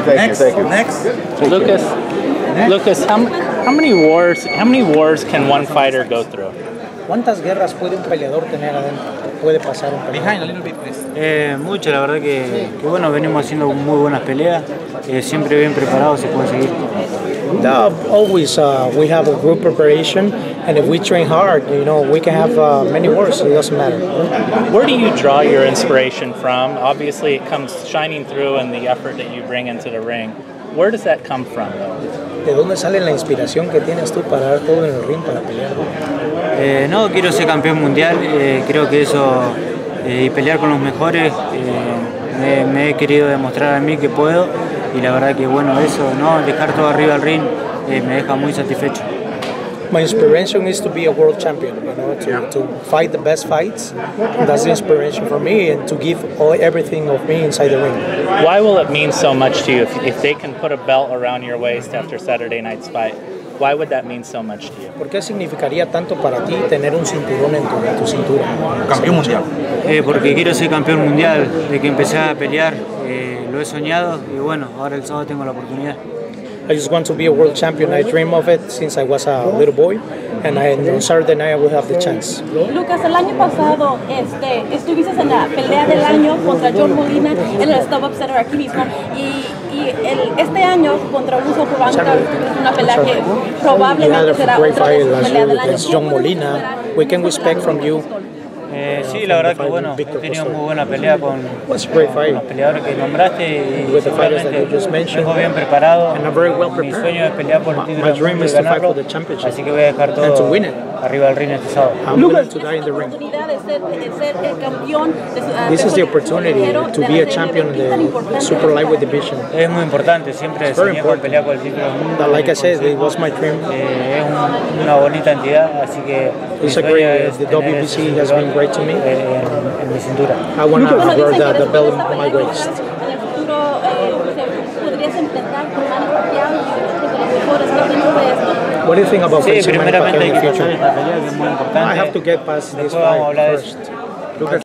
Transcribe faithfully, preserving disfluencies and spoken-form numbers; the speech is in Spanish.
Thank Next. you, thank you. Next. Lucas, Next. Lucas, how, how many wars, how many wars can one fighter go through? ¿Cuántas guerras puede un peleador tener adentro? Puede pasar un peleador. Behind a little bit, please. Eh, mucho, la verdad que, que bueno, venimos haciendo muy buenas peleas, eh, siempre bien preparados, se puede seguir. No, always uh, we have a group preparation, and if we train hard, you know, we can have uh, many wars, so it doesn't matter. Where do you draw your inspiration from? Obviously, it comes shining through in the effort that you bring into the ring. Where does that come from, though? ¿De dónde sale la inspiración que tienes tú para dar todo en el ring para pelear? Eh, no, quiero ser campeón mundial, eh, creo que eso, eh, y pelear con los mejores, eh, me, me he querido demostrar a mí que puedo, y la verdad que bueno, eso, no dejar todo arriba del ring, eh, me deja muy satisfecho. My inspiration is to be a world champion, you know, to, yeah. to fight the best fights. That's the inspiration for me, and to give all, everything of me inside the ring. Why will it mean so much to you if, if they can put a belt around your waist after Saturday night's fight? Why would that mean so much to you? ¿Por qué significaría tanto para ti tener un cinturón en tu, en tu cintura? Campeón mundial. Eh, porque quiero ser campeón mundial, de que empecé a pelear, eh, lo he soñado, y bueno, ahora el sábado tengo la oportunidad. I just want to be a world champion. I dream of it since I was a little boy, and I, on Saturday night I will have the chance. Lucas, el año pasado este, estuviste en la pelea del año contra John Molina en el Stop Up Center aquí mismo, y, y el, este año contra Russo Polanca tuviste una pelea que probablemente será otra vez pelea del año. John Molina, we can expect from you. Eh, sí, la verdad que bueno, he tenido muy buena pelea con, con los peleadores que nombraste y seguramente vengo bien preparado. Mi sueño es pelear por el título y ganarlo, así que voy a dejar todo arriba del ring este sábado. Lucas, ¿tienes la oportunidad de ser, de ser el campeón de su, uh, This is the opportunity to be a champion in the super lightweight division. Es muy importante, siempre soñé con pelear por el título del mundo. Like I said, it was my dream. Eh, es un, una bonita entidad, así que mi sueño es the W B C has been great to me. En, en mi cintura. I want to wear the, the belt on my waist. En el futuro eh, podrías enfrentar con Manny Pacquiao y otros de los mejores. ¿Qué piensas de esto? What do you think about sí, facing Manny Pacquiao in the future? Esta pelea que es muy importante. I have to get past this Después vamos a fight hablar first. de